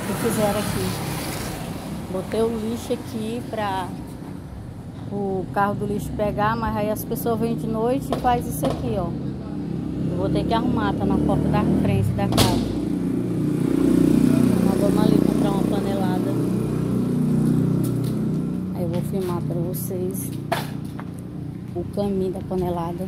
que fizeram aqui. Botei o lixo aqui para o carro do lixo pegar, mas aí as pessoas vêm de noite e faz isso aqui, ó. Eu vou ter que arrumar, tá na porta da frente da casa. Nós vamos ali comprar uma panelada. Aí eu vou filmar para vocês o caminho da panelada.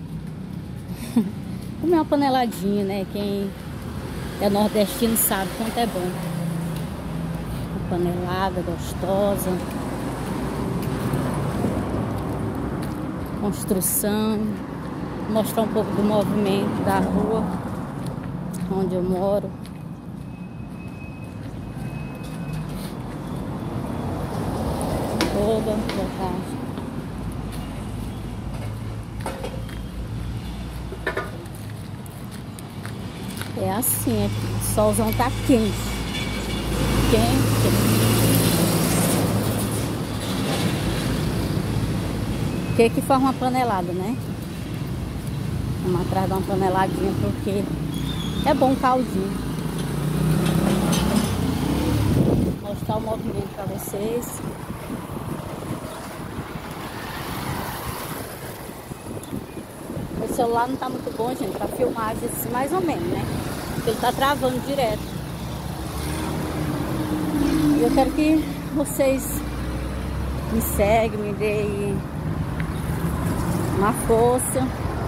Comer uma paneladinha, né? Quem é nordestino sabe quanto é bom. Uma panelada gostosa. Construção. Mostrar um pouco do movimento da rua onde eu moro. Toda locagem. É assim aqui. O solzão tá quente. Quente. O que forma uma panelada, né? Vamos atrás de uma paneladinha porque é bom caldinho. Vou mostrar o movimento para vocês. Meu celular não tá muito bom, gente, para filmagem assim, mais ou menos, né? Porque ele tá travando direto. E eu quero que vocês me seguem, me deem uma força.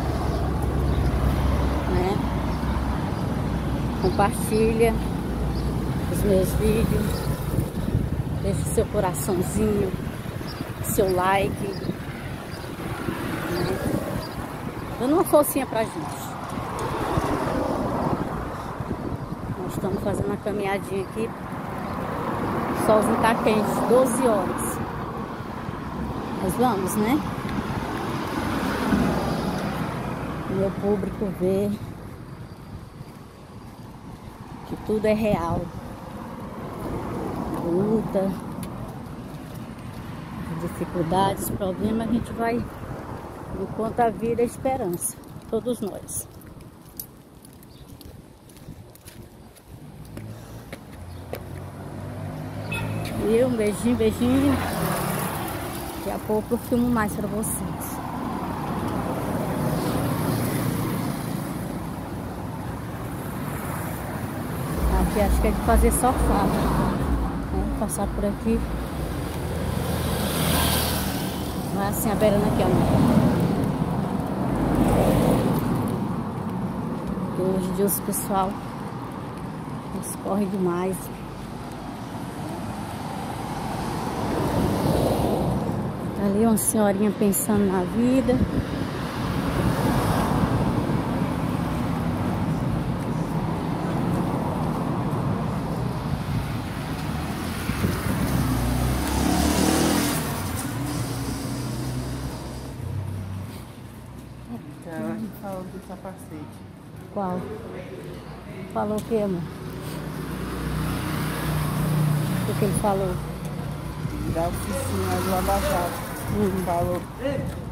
Compartilha os meus vídeos, deixa seu coraçãozinho, seu like, né? Dando uma forcinha pra gente. Nós estamos fazendo uma caminhadinha aqui. O solzinho tá quente, 12 horas. Mas vamos, né? O meu público vê que tudo é real. Luta, dificuldades, problemas, a gente vai enquanto a vida é esperança. Todos nós. E um beijinho, beijinho. Daqui a pouco eu filmo mais para vocês. Aqui acho que é de fazer sofá, né? Passar por aqui. Vai assim, a beirando aqui, ó. Porque hoje em dia os pessoal corre demais. Tá ali uma senhorinha pensando na vida. Ela falou do capacete. Qual? Falou o que, amor? O que ele falou? Da oficina do Lava Jato. Falou.